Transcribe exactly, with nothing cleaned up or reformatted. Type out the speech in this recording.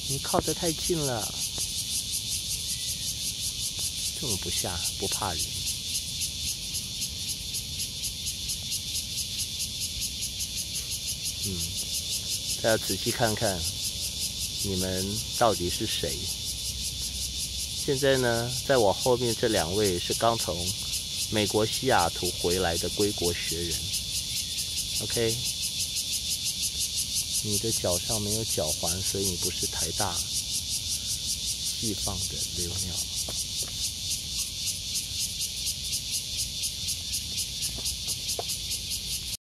你靠得太近了，这么不吓不怕人。嗯，大家仔细看看，你们到底是谁？现在呢，在我后面这两位是刚从美国西雅图回来的归国学人。OK， 你的脚上没有脚环，所以你不是台大系放的流鸟。